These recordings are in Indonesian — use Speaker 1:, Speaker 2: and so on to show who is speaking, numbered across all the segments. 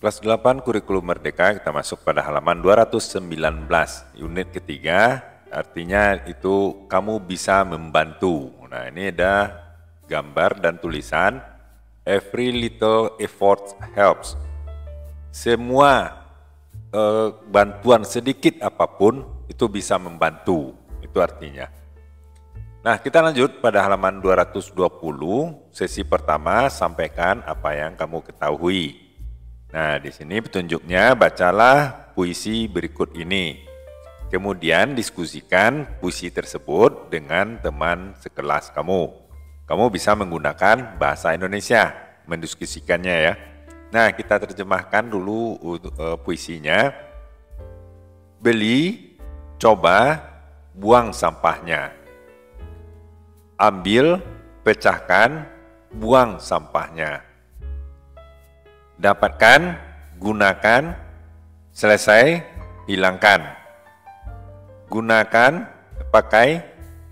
Speaker 1: Kelas 8 Kurikulum Merdeka, kita masuk pada halaman 219, unit ketiga, artinya itu kamu bisa membantu. Nah, ini ada gambar dan tulisan, every little effort helps. Semua bantuan sedikit apapun itu bisa membantu, itu artinya. Nah, kita lanjut pada halaman 220, sesi pertama, sampaikan apa yang kamu ketahui. Nah, di sini petunjuknya, bacalah puisi berikut ini. Kemudian diskusikan puisi tersebut dengan teman sekelas kamu. Kamu bisa menggunakan bahasa Indonesia mendiskusikannya ya. Nah, kita terjemahkan dulu puisinya. Beli, coba, buang sampahnya. Ambil, pecahkan, buang sampahnya. Dapatkan, gunakan, selesai, hilangkan. Gunakan, pakai,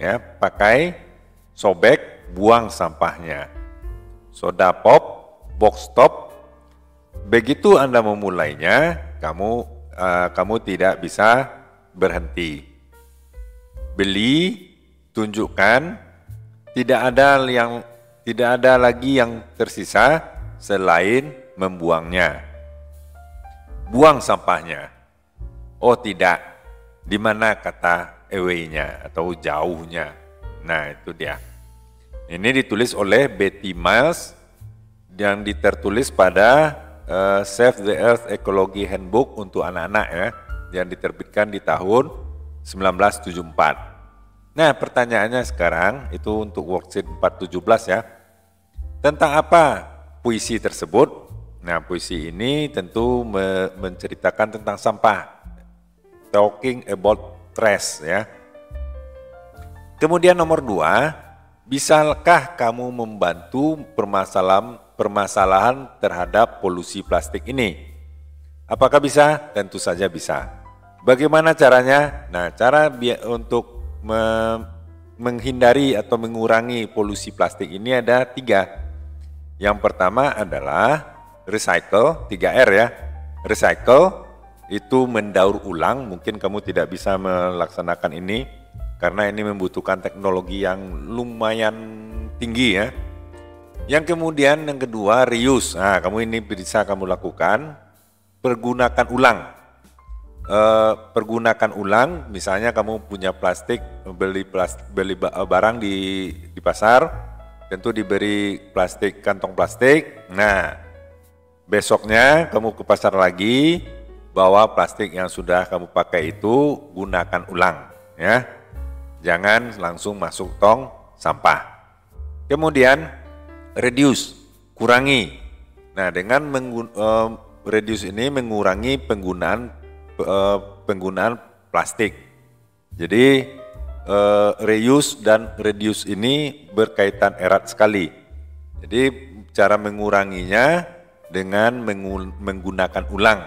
Speaker 1: sobek, buang sampahnya. Soda pop, box top. Begitu Anda memulainya, kamu tidak bisa berhenti. Beli, tunjukkan, tidak ada lagi yang tersisa selain membuangnya. Buang sampahnya. Oh tidak, di mana kata away-nya atau jauhnya. Nah, itu dia. Ini ditulis oleh Betty Miles yang ditertulis pada Save the Earth Ecology Handbook untuk anak-anak ya, yang diterbitkan di tahun 1974. Nah, pertanyaannya sekarang itu untuk worksheet 417 ya. Tentang apa puisi tersebut? Nah, puisi ini tentu menceritakan tentang sampah. Talking about trash ya. Kemudian nomor 2, bisakah kamu membantu permasalahan terhadap polusi plastik ini? Apakah bisa? Tentu saja bisa. Bagaimana caranya? Nah, cara untuk menghindari atau mengurangi polusi plastik ini ada 3. Yang pertama adalah recycle, 3R ya. Recycle itu mendaur ulang, mungkin kamu tidak bisa melaksanakan ini karena ini membutuhkan teknologi yang lumayan tinggi ya. Yang kemudian yang kedua reuse. Nah, kamu ini bisa kamu lakukan pergunakan ulang. Pergunakan ulang, misalnya kamu punya plastik, beli barang di pasar, tentu diberi kantong plastik. Nah, besoknya kamu ke pasar lagi, bawa plastik yang sudah kamu pakai itu, gunakan ulang ya. Jangan langsung masuk tong sampah. Kemudian reduce, kurangi. Nah, dengan reduce ini mengurangi penggunaan plastik. Jadi reuse dan reduce ini berkaitan erat sekali. Jadi cara menguranginya dengan menggunakan ulang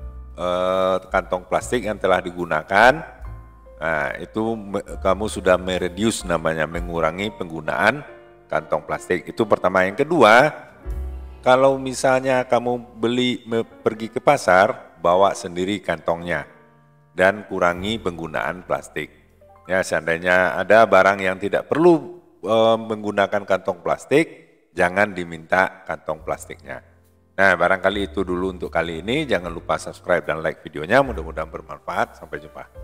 Speaker 1: kantong plastik yang telah digunakan. Nah, itu kamu sudah mereduce, namanya mengurangi penggunaan kantong plastik. Itu pertama. Yang kedua, kalau misalnya kamu pergi ke pasar, bawa sendiri kantongnya dan kurangi penggunaan plastik. Ya, seandainya ada barang yang tidak perlu menggunakan kantong plastik, jangan diminta kantong plastiknya. Nah, barangkali itu dulu untuk kali ini. Jangan lupa subscribe dan like videonya, mudah-mudahan bermanfaat. Sampai jumpa.